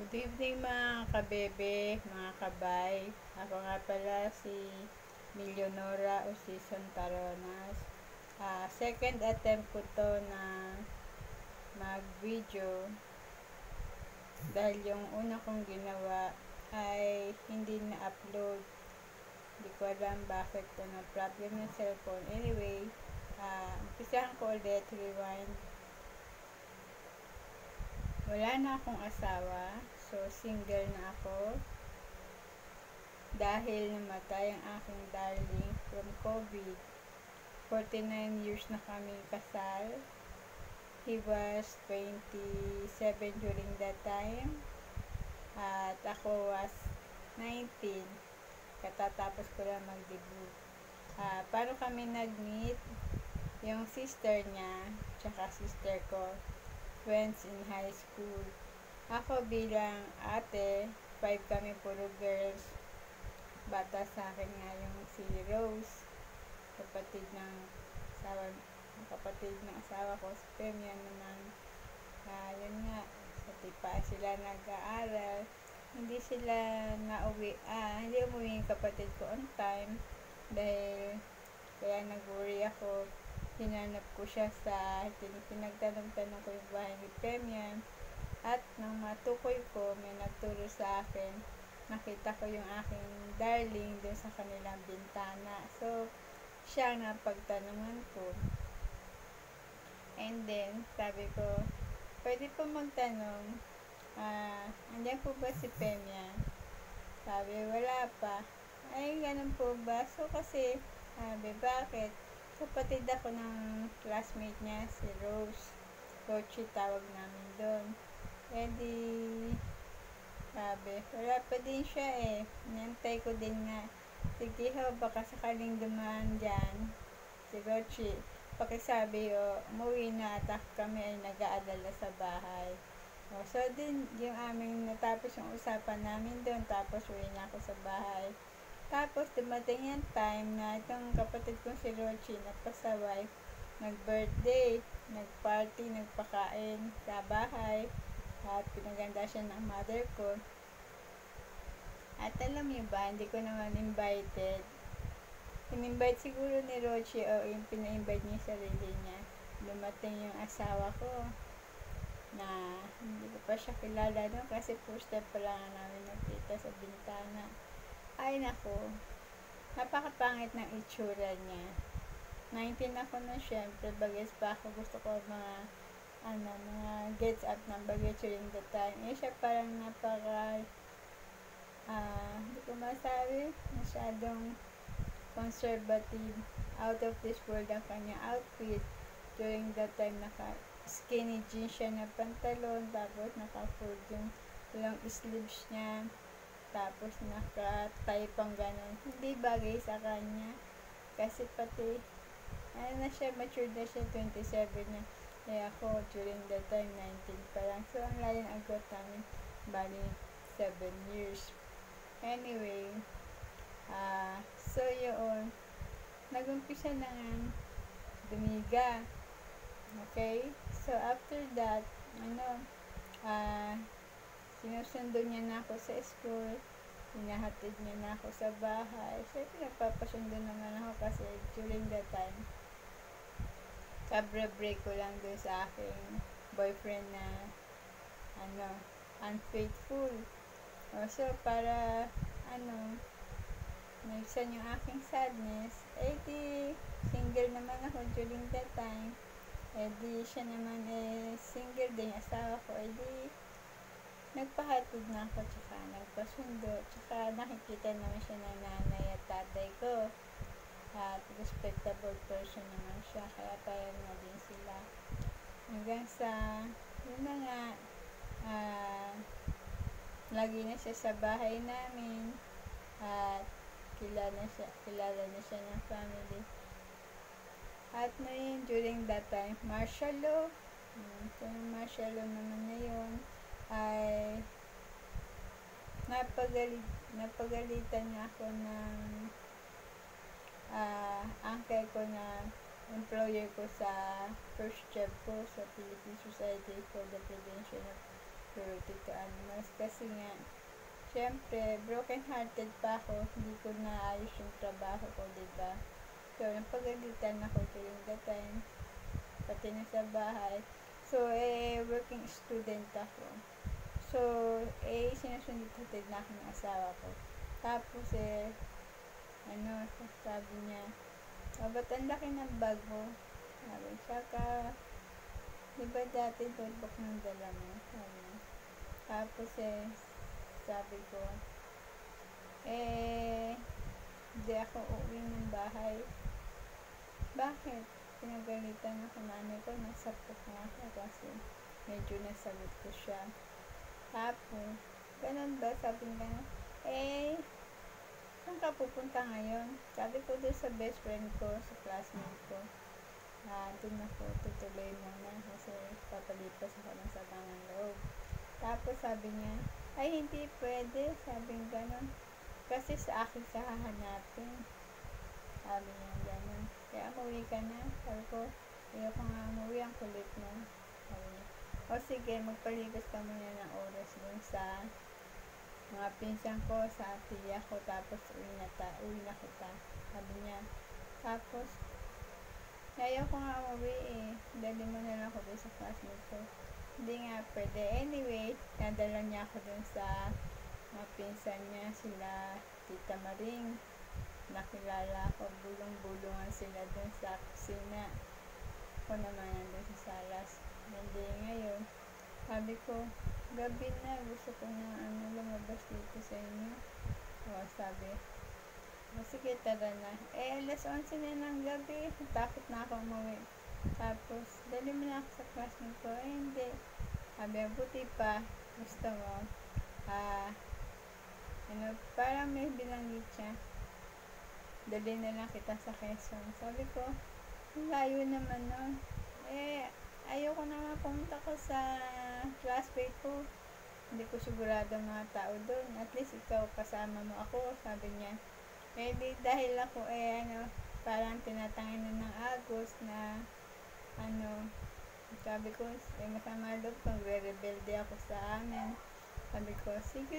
Good evening mga kabebe, mga kabay. Ako nga pala si Millonora o Season Taronas. Second attempt ko to na mag-video dahil yung una kong ginawa ay hindi na-upload. Hindi ko alam bakit to na problem ng cellphone. Anyway, umpisahan ko ulit, rewind. Wala na akong asawa, so single na ako. Dahil namatay ang aking darling from COVID. 49 years na kami kasal. He was 27 during that time. At ako was 19. Katatapos ko lang mag-debut. Paano kami nag-meet? Yung sister niya, tsaka sister ko, friends in high school. Ako bilang ate, 5 kami puro girls. Bata sa akin nga yung si Rose, kapatid ng asawa ko, si Pemia naman. Yun nga, sa tipa sila nag-aaral. Hindi sila hindi umuwi yung kapatid ko on time. Dahil, kaya nag-worry ako. Hinanap ko siya pinagtanong-tanong ko yung bahay ni Pemia. At nang matukoy ko, may nagturo sa akin, nakita ko yung aking darling dun sa kanilang bintana. So, siya ang napagtanungan ko. And then, sabi ko, pwede po magtanong, andyan po ba si Pemia? Sabi, wala pa. Ay, ganun po ba? So, kasi, sabi, bakit? Kapatid ako ng classmate niya, si Rose. Rochi tawag namin doon. Eh di, sabi, wala pa din siya eh. Nantay ko din nga. Sige ho, baka sakaling dumaan dyan. Si Rochi, pakisabi umuwi na at kami ay nag-aalala sa bahay. So din, yung aming natapos yung usapan namin doon, tapos uwi na ako sa bahay. Tapos dumating yung time na itong kapatid kong si Rochi nagpasaway, nag-birthday, nag-party, nagpakain sa bahay, at pinaganda siya ng mother ko. At alam niyo ba, hindi ko naman invited. In-invite siguro ni Rochi o yung pina-invite niya sa sarili niya. Dumating yung asawa ko na hindi ko pa siya kilala no, kasi first time pa lang namin nakita sa bintana. Ay nako, napakapangit ng itsura niya. 19 ako na syempre, bagets pa ako, gusto ko mga gets up ng bagets during the time. Siya parang hindi ko masabi, masyadong conservative, out of this world ang kanya outfit. During that time, skinny jeans siya na pantalon, tapos naka-fold yung long sleeves niya, tapos naka-tie pang ganun. Hindi bagay sa kanya. Kasi pati, matured na siya, 27 na. Kaya ako, during that time, 19 pa lang. So, ang layo ng agwat namin, bali, 7 years. Anyway, so yun, nag-umpisa na nga dumiga. Okay? So, after that, sinusundo niya na ako sa school, hinahatid niya na ako sa bahay. So, pinagpapasundo naman ako kasi during that time, kabra-break ko lang doon sa aking boyfriend na unfaithful. So, para nagsan yung aking sadness, di single naman ako during that time. Di siya naman single din, asawa ko, di nagpahatid na ako, tsaka nagpasundo, tsaka nakikita naman siya ng nanay at tatay ko, at respectable person naman siya, kaya payag na din sila. Hanggang sa, yun na nga, lagi na siya sa bahay namin, at kilala na siya ng family. At na yun, during that time, martial law. So, yung martial law naman na yun, ay napagalitan niya ako ng uncle ko na employer ko sa first job ko sa Philippine Society for the Prevention of Pero Tito Animals kasi nga, syempre, broken hearted pa ako, hindi ko naayos yung trabaho ko, diba? So, napagalitan ako during that time, pati na sa bahay. So, working student ako. So, sinusundot-hatid na ako ng asawa ko. Tapos, sabi niya, ba't ang laki ng bag mo? Sabi, saka, di ba dati notebook ng dala mo? Sabi niya. Tapos, sabi ko, hindi ako uuwi ng bahay. Bakit? Pinagalitan ako nanay ko, nasapot nga ako kasi medyo nasagot ko siya. Tapos, ganun ba? Sabi nga, saan ka pupunta ngayon? Sabi ko doon sa best friend ko, sa classmate ko. Doon ako tutuloy muna kasi papalipas ako ng sabangan loob. Tapos sabi niya, ay hindi pwede, sabi niya gano'n. Kasi sa akin sa hahanapin. Sabi niya gano'n. Kaya umuwi ka na. Sabi ko, ayoko nga umuwi, ang kulit mo. Sabi niya, o sige, magpalipas ka muna ng oras doon sa mga pinsan ko, sa tiya ko, tapos uwi na kita. Sabi niya. Tapos, ayaw ko nga umuwi dali mo na lang ako doon sa classmate ko. Hindi nga pwede. Anyway, nadala niya ako doon sa mga pinsan niya, sila Tita Maring. Nakilala ko, bulong-bulungan sila doon sa kusina. Ako naman nandun sa salas. Hindi ngayon. Sabi ko, gabi na, gusto ko na lumabas dito sa inyo. Sabi, sige, tara na. Alas 11 na ng gabi, takot na ako umuwi. Tapos, dali mo na ako sa classmate ko. Hindi. Sabi, buti pa, gusto mo. Parang may binanggit siya. Dali na lang kita sa Quezon. Sabi ko, layo naman nun. Ayoko naman pumunta ko sa classmate ko. Hindi ko sigurado mga tao doon. At least ikaw kasama mo ako, sabi niya. Dahil ako, parang tinatanginan ng Agos na, sabi ko, masama loob kung re-rebelde ako sa amin. Sabi ko, sige.